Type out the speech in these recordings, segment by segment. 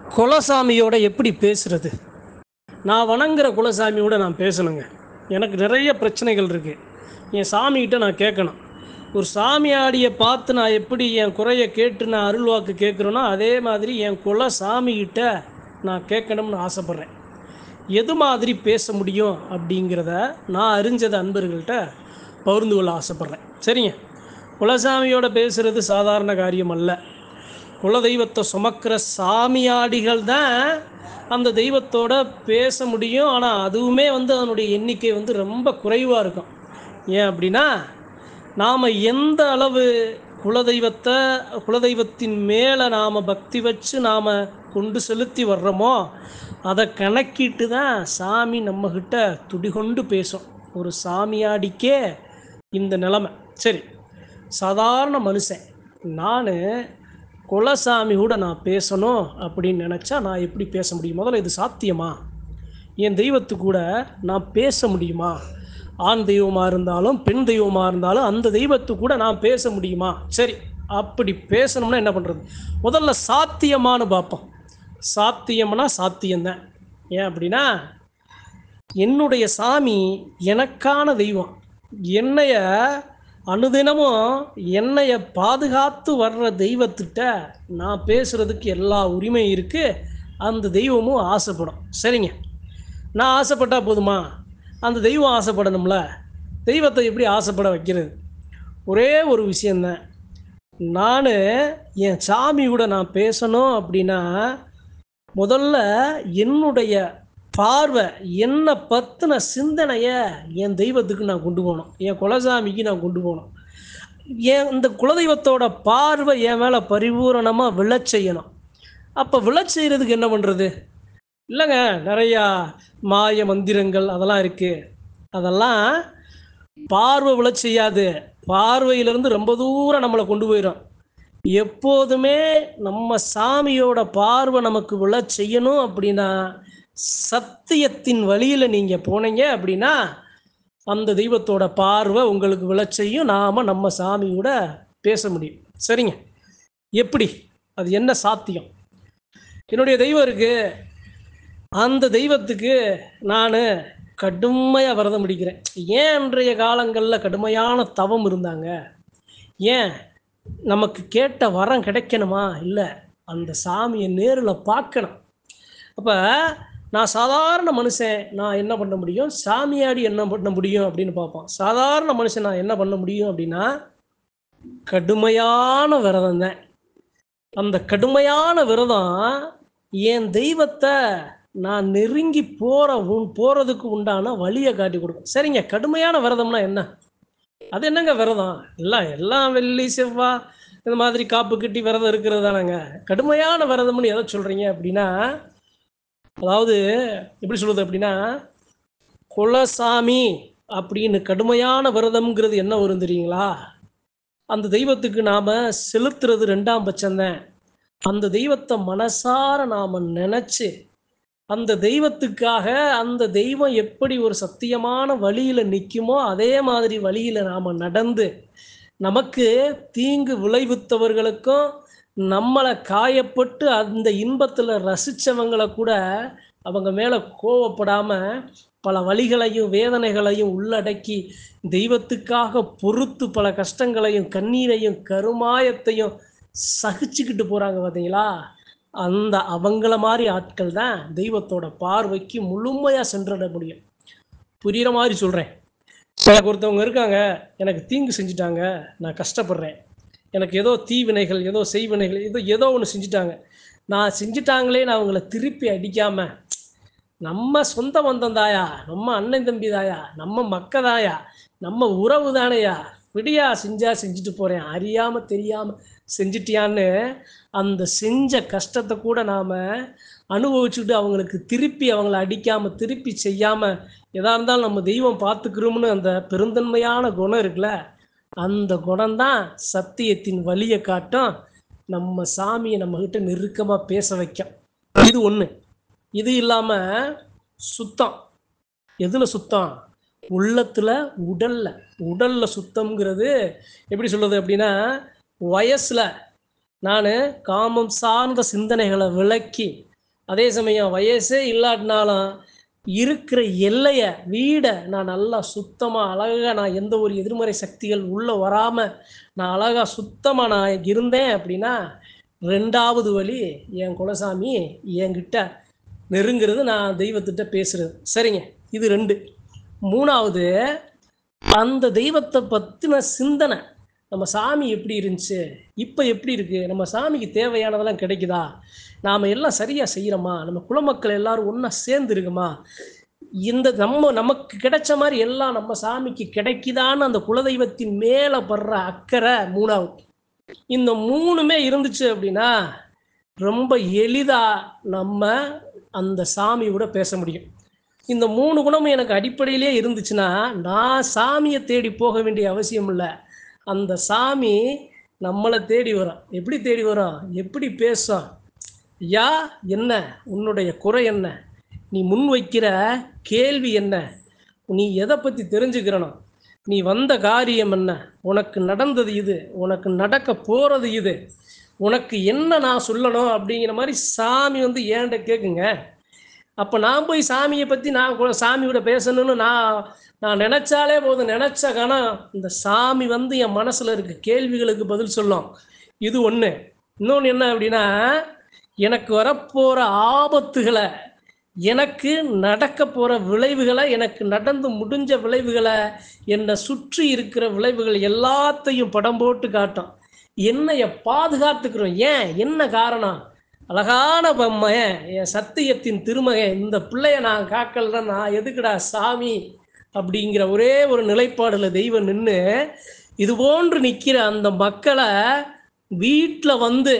குலசாமியோட எப்படி பேசுறது? நான் வணங்குற குலசாமியோட நான் பேசணுங்க. எனக்கு நிறைய பிரச்சனைகள் இருக்குது. என் சாமிகிட்ட நான் கேட்கணும். ஒரு சாமியாடிய பார்த்து நான் எப்படி என் குறைய கேட்டு நான் அருள்வாக்கு கேட்குறேனோ, அதே மாதிரி என் குலசாமிகிட்ட நான் கேட்கணும்னு ஆசைப்பட்றேன். எது மாதிரி பேச முடியும் அப்படிங்கிறத நான் அறிஞ்சத அன்பர்கள்ட்ட பகிர்ந்து கொள்ள ஆசைப்பட்றேன். சரிங்க. குலசாமியோட பேசுகிறது சாதாரண காரியம் அல்ல. குலதெய்வத்தை சுமக்கிற சாமியாடிகள் தான் அந்த தெய்வத்தோட பேச முடியும். ஆனால் அதுவுமே அதனுடைய எண்ணிக்கை ரொம்ப குறைவாக இருக்கும். ஏன் அப்படின்னா, நாம் எந்த அளவு குலதெய்வத்தின் மேலே நாம் பக்தி வச்சு நாம் கொண்டு செலுத்தி வர்றோமோ அதை கணக்கிட்டு தான் சாமி நம்மக்கிட்ட துடிகொண்டு பேசும். ஒரு சாமியாடிக்கே இந்த நிலைமை. சரி, சாதாரண மனுஷன் நான் குலசாமி கூட நான் பேசணும் அப்படின்னு நினச்சா நான் எப்படி பேச முடியும்? முதல்ல இது சாத்தியமா? என் தெய்வத்து கூட நான் பேச முடியுமா? ஆண் தெய்வமாக இருந்தாலும் பெண் தெய்வமாக இருந்தாலும் அந்த தெய்வத்து கூட நான் பேச முடியுமா? சரி, அப்படி பேசணும்னா என்ன பண்ணுறது? முதல்ல சாத்தியமானு பார்ப்போம். சாத்தியம்னா சாத்தியம்தான். ஏன் அப்படின்னா, என்னுடைய சாமி எனக்கான தெய்வம். என்னைய அனுதினமும் என்னைய பாதுகாத்து வர்ற தெய்வத்திட்ட நான் பேசுகிறதுக்கு எல்லா உரிமையும் இருக்குது. அந்த தெய்வமும் ஆசைப்படும். சரிங்க, நான் ஆசைப்பட்டால் போதுமா? அந்த தெய்வம் ஆசைப்படணும்ல. தெய்வத்தை எப்படி ஆசைப்பட வைக்கிறது? ஒரே ஒரு விஷயந்தான். நான் என் சாமி கூட நான் பேசணும் அப்படின்னா, முதல்ல என்னுடைய பார்வை, என்னை பற்றின சிந்தனையை என் தெய்வத்துக்கு நான் கொண்டு போகணும். என் குலசாமிக்கு நான் கொண்டு போகணும். இந்த குலதெய்வத்தோட பார்வை என் மேலே பரிபூரணமாக விழச் செய்யணும். அப்போ விழச் செய்கிறதுக்கு என்ன பண்ணுறது? இல்லைங்க, நிறையா மாய மந்திரங்கள் அதெல்லாம் இருக்குது. அதெல்லாம் பார்வை விழச் செய்யாது. பார்வையிலேருந்து ரொம்ப தூரம் நம்மளை கொண்டு போயிடும். எப்போதுமே நம்ம சாமியோட பார்வை நமக்கு விழச் செய்யணும் அப்படின்னா, சத்தியத்தின் வழியில் நீங்கள் போனீங்க அப்படின்னா அந்த தெய்வத்தோட பார்வை உங்களுக்கு விழச் செய்யும். நாம் நம்ம சாமியோட பேச முடியும். சரிங்க, எப்படி? அது என்ன சாத்தியம்? என்னுடைய தெய்வம் இருக்குது. அந்த தெய்வத்துக்கு நான் கடுமையாக விரதம் பிடிக்கிறேன். ஏன் இன்றைய காலங்களில் கடுமையான தவம் இருந்தாங்க? ஏன் நமக்கு கேட்ட வரம் கிடைக்கணுமா? இல்லை, அந்த சாமியை நேரில் பார்க்கணும். அப்போ நான் சாதாரண மனுஷன், நான் என்ன பண்ண முடியும்? சாமியாடி என்ன பண்ண முடியும் அப்படின்னு பார்ப்போம். சாதாரண மனுஷன் நான் என்ன பண்ண முடியும் அப்படின்னா, கடுமையான விரதம் தான். அந்த கடுமையான விரதம் என் தெய்வத்தை நான் நெருங்கி போகிறதுக்கு உண்டான வழியை காட்டி கொடுக்கும். சரிங்க, கடுமையான விரதம்னா என்ன? அது என்னங்க விரதம்? எல்லாம் வெள்ளி செவ்வாய் இந்த மாதிரி காப்பு கட்டி விரதம் இருக்கிறது தானேங்க. கடுமையான விரதம்னு எதை சொல்கிறீங்க அப்படின்னா, அதாவது எப்படி சொல்கிறது அப்படின்னா, குலசாமி அப்படின்னு கடுமையான விரதம்ங்கிறது என்ன வரும் தெரியுங்களா? அந்த தெய்வத்துக்கு நாம் செலுத்துறது 2ஆம் பட்சம்தான். அந்த தெய்வத்தை மனசார நாம் நினச்சி, அந்த தெய்வத்துக்காக அந்த தெய்வம் எப்படி ஒரு சத்தியமான வழியில் நிற்குமோ அதே மாதிரி வழியில் நாம் நடந்து, நமக்கு தீங்கு விளைவித்தவர்களுக்கும் நம்மளை காயப்பட்டு அந்த இன்பத்தில் ரசித்தவங்களை கூட அவங்க மேலே கோவப்படாமல் பல வலிகளையும் வேதனைகளையும் உள்ளடக்கி தெய்வத்துக்காக பொறுத்து பல கஷ்டங்களையும் கண்ணீரையும் கருமாயத்தையும் சகிச்சுக்கிட்டு போகிறாங்க பார்த்தீங்களா? அந்த அவங்கள மாதிரி ஆட்கள் தான் தெய்வத்தோட பார்வைக்கு முழுமையாக சென்றட முடியும். புரிகிற மாதிரி சொல்கிறேன். எனக்கு ஒருத்தவங்க இருக்காங்க, எனக்கு தீங்கு செஞ்சுட்டாங்க, நான் கஷ்டப்படுறேன். எனக்கு ஏதோ தீவினைகள், ஏதோ செய்வினைகள், ஏதோ ஒன்று செஞ்சுட்டாங்க. நான் செஞ்சுட்டாங்களே நான் அவங்கள திருப்பி அடிக்காமல், நம்ம சொந்த பந்தம் தாயா, நம்ம அண்ணன் தம்பி தாயா, நம்ம மக்க தாயா, நம்ம உறவு தானையா, விடியா செஞ்சுட்டு போகிறேன், அறியாமல் தெரியாமல் செஞ்சிட்டியான்னு அந்த செஞ்ச கஷ்டத்தை கூட நாம் அனுபவிச்சுட்டு அவங்களுக்கு திருப்பி அவங்கள அடிக்காமல் திருப்பி செய்யாமல் எதாக இருந்தாலும் நம்ம தெய்வம் பார்த்துக்கிறோம்னு அந்த பெருந்தன்மையான குணம் இருக்குல்ல, அந்த குணம்தான் சத்தியத்தின் வழியை காட்டும். நம்ம சாமியை நம்மக்கிட்ட நெருக்கமாக பேச வைக்கும். இது ஒன்று. இது இல்லாமல் சுத்தம். எதில் சுத்தம்? உள்ளத்தில், உடலில் சுத்தம்ங்கிறது எப்படி சொல்கிறது அப்படின்னா, வயசில் நான் காமம் சார்ந்த சிந்தனைகளை விலக்கி அதே சமயம் வயசே இல்லாட்டினாலும் இருக்கிற எல்லையை வீடை நான் நல்லா சுத்தமாக அழகாக நான் எந்த ஒரு எதிர்மறை சக்திகள் உள்ளே வராமல் நான் அழகாக சுத்தமாக நான் இருந்தேன் அப்படின்னா, ரெண்டாவது வழி என் குலசாமி என்கிட்ட நெருங்கிறது, நான் தெய்வத்திட்ட பேசுகிறது. சரிங்க, இது 2. 3வது, அந்த தெய்வத்தை பற்றின சிந்தனை. நம்ம சாமி எப்படி இருந்துச்சு, இப்போ எப்படி இருக்குது, நம்ம சாமிக்கு தேவையானதெல்லாம் கிடைக்குதா, நாம் எல்லாம் சரியாக செய்கிறோமா, நம்ம குலமக்கள் எல்லோரும் ஒன்றா சேர்ந்து இருக்குமா, இந்த நமக்கு கிடைச்ச மாதிரி எல்லாம் நம்ம சாமிக்கு கிடைக்குதான்னு அந்த குலதெய்வத்தின் மேலே படுற அக்கறை 3வது. இந்த 3மே இருந்துச்சு அப்படின்னா ரொம்ப எளிதாக நம்ம அந்த சாமியோட பேச முடியும். இந்த 3 குணமும் எனக்கு அடிப்படையிலே இருந்துச்சுன்னா நான் சாமியை தேடி போக வேண்டிய அவசியம் இல்லை. அந்த சாமி நம்மளை தேடி வரும். எப்படி தேடி வரும், எப்படி பேசும்? ஐயா, என்ன உன்னுடைய குறை, என்ன நீ முன் வைக்கிற கேள்வி, என்ன நீ எதை பற்றி தெரிஞ்சுக்கிறணும், நீ வந்த காரியம் என்ன, உனக்கு நடந்தது இது, உனக்கு நடக்க போகிறது இது, உனக்கு என்ன நான் சொல்லணும் அப்படிங்கிற மாதிரி சாமி வந்து ஏன்ட்ட கேட்குங்க. அப்போ நான் போய் சாமியை பற்றி நான் சாமியோட பேசணும்னு நான் நினச்சாலே போதும். நினச்ச கணம் இந்த சாமி வந்து என் மனசில் இருக்க கேள்விகளுக்கு பதில் சொல்லும். இது ஒன்று. இன்னொன்று என்ன அப்படின்னா, எனக்கு வரப்போகிற ஆபத்துகளை, எனக்கு நடக்க போகிற விளைவுகளை, எனக்கு நடந்து முடிஞ்ச விளைவுகளை, என்னை சுற்றி இருக்கிற விளைவுகள் எல்லாத்தையும் படம் போட்டு காட்டும். என்னைய பாதுகாத்துக்கிறோம். ஏன், என்ன காரணம்? அழகான பொம்மையன், என் சத்தியத்தின் திருமகன், இந்த பிள்ளைய நான் காக்கலன்னா நான் எதுக்குடா சாமி அப்படிங்கிற ஒரே ஒரு நிலைப்பாடில் தெய்வம் நின்று இது போன்று நிற்கிற அந்த மக்களை வீட்டில் வந்து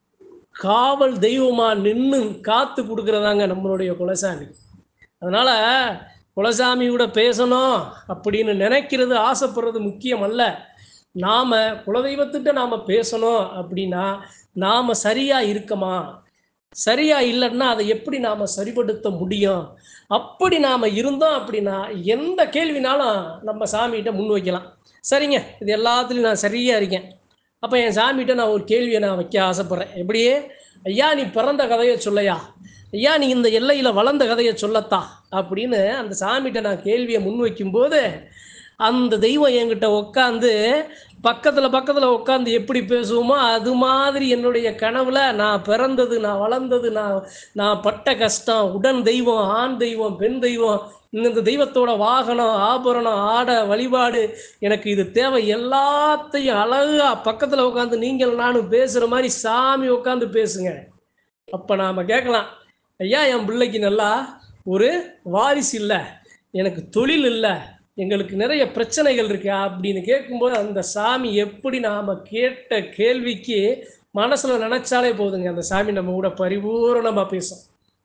காவல் தெய்வமாக நின்று காத்து கொடுக்குறதாங்க நம்மளுடைய குலசாமி. அதனால் குலசாமியோட பேசணும் அப்படின்னு நினைக்கிறது, ஆசைப்படுறது முக்கியம் அல்ல. நாம் குலதெய்வத்திட்ட நாம் பேசணும் அப்படின்னா நாம் சரியாக இருக்கமா, சரியாக இல்லைன்னா அதை எப்படி நாம் சரிப்படுத்த முடியும், அப்படி நாம் இருந்தோம் அப்படின்னா எந்த கேள்வினாலும் நம்ம சாமிகிட்ட முன் வைக்கலாம். சரிங்க, இது எல்லாத்துலேயும் நான் சரியாக இருக்கேன். அப்போ என் சாமிகிட்ட நான் ஒரு கேள்வியை நான் வைக்க ஆசைப்பட்றேன். எப்படியே, ஐயா நீ பிறந்த கதையை சொல்லையா, ஐயா நீ இந்த எல்லையில் வளர்ந்த கதையை சொல்லத்தா அப்படின்னு அந்த சாமிகிட்ட நான் கேள்வியை முன் வைக்கும்போது அந்த தெய்வம் என்கிட்ட உட்காந்து பக்கத்தில் உட்காந்து எப்படி பேசுவோமோ அது மாதிரி என்னுடைய கனவுல நான் பிறந்தது, நான் வளர்ந்தது, நான் பட்ட கஷ்டம், உடன் தெய்வம், ஆண் தெய்வம், பெண் தெய்வம், இந்த தெய்வத்தோட வாகனம், ஆபரணம், ஆடை, வழிபாடு, எனக்கு இது தேவை, எல்லாத்தையும் அழகாக பக்கத்தில் உட்காந்து நீங்கள் நானும் பேசுகிற மாதிரி சாமி உட்காந்து பேசுங்க. அப்போ நாம் கேட்கலாம், ஐயா என் பிள்ளைக்கு நல்லா ஒரு வாரிசு இல்லை, எனக்கு தொழில் இல்லை, எங்களுக்கு நிறைய பிரச்சனைகள் இருக்கு அப்படின்னு கேட்கும்போது அந்த சாமி எப்படி நாம் கேட்ட கேள்விக்கு மனசில் நினச்சாலே போதுங்க, அந்த சாமி நம்ம கூட பரிபூரணமாக பேசும்.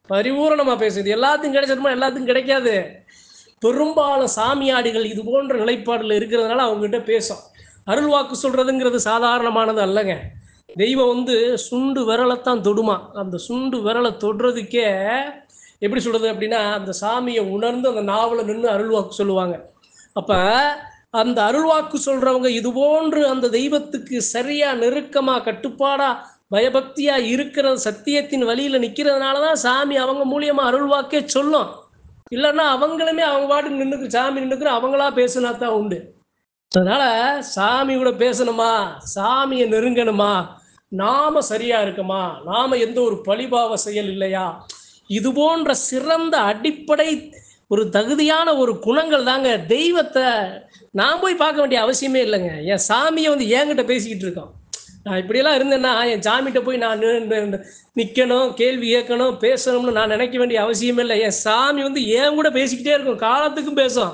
இது எல்லாத்தையும் கிடைச்சிருமா, எல்லாத்துக்கும் கிடைக்காது. பெரும்பாலும் சாமியாடிகள் இது போன்ற நிலைப்பாடில் இருக்கிறதுனால அவங்ககிட்ட பேசும். அருள் வாக்கு சொல்கிறதுங்கிறது சாதாரணமானது அல்லங்க. தெய்வம் வந்து சுண்டு விரலைத்தான் தொடுமா. அந்த சுண்டு விரலை தொடுறதுக்கே எப்படி சொல்கிறது அப்படின்னா அந்த சாமியை உணர்ந்து அந்த நாவலை நின்று அருள்வாக்கு சொல்லுவாங்க. அப்போ அந்த அருள்வாக்கு சொல்கிறவங்க இது போன்று அந்த தெய்வத்துக்கு சரியாக நெருக்கமாக கட்டுப்பாடாக பயபக்தியாக இருக்கிற சத்தியத்தின் வழியில் நிற்கிறதுனால தான் சாமி அவங்க மூலியமாக அருள்வாக்கே சொல்லும். இல்லைன்னா அவங்களுமே அவங்க பாட்டுக்கு நின்றுக்கு சாமி நின்றுக்கிற அவங்களா பேசுனா தான் உண்டு. அதனால் சாமியோட பேசணுமா, சாமியை நெருங்கணுமா, நாம் சரியாக இருக்கமா, நாம் எந்த ஒரு பழிபாவ செயல் இல்லையா, இது போன்ற சிறந்த அடிப்படை ஒரு தகுதியான ஒரு குணங்கள் தாங்க தெய்வத்தை நான் போய் பார்க்க வேண்டிய அவசியமே இல்லைங்க. என் சாமியை வந்து என்கிட்ட பேசிக்கிட்டு இருக்கோம். நான் இப்படியெல்லாம் இருந்தேன்னா என் சாமிகிட்ட போய் நான் நிற்கணும், கேள்வி கேட்கணும், பேசணும்னு நான் நினைக்க வேண்டிய அவசியமே இல்லை. என் சாமி வந்து என் கூட பேசிக்கிட்டே இருக்கும், காலத்துக்கும் பேசும்.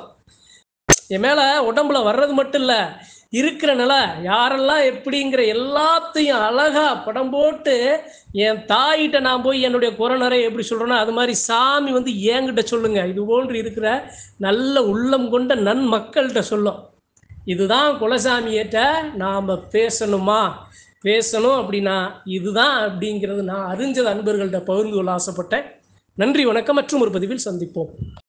என் மேலே உடம்புல வர்றது மட்டும் இல்லை, இருக்கிற நிலை யாரெல்லாம் எப்படிங்கிற எல்லாத்தையும் அழகாக படம் போட்டு என் தாயிட்ட நான் போய் என்னுடைய குறை எப்படி சொல்கிறேன்னா அது மாதிரி சாமி வந்து என்கிட்ட சொல்லுங்க. இது போன்று இருக்கிற நல்ல உள்ளம் கொண்ட நன்மக்கள்கிட்ட சொல்லும். இதுதான் குலசாமியிட்ட நாம் பேசணும் அப்படின்னா இதுதான் அப்படிங்கிறது நான் அறிஞ்சது அன்பர்கள்ட்ட பகிர்ந்து கொள்ள ஆசைப்பட்டேன். நன்றி, வணக்கம். மற்றும் ஒரு பதிவில் சந்திப்போம்.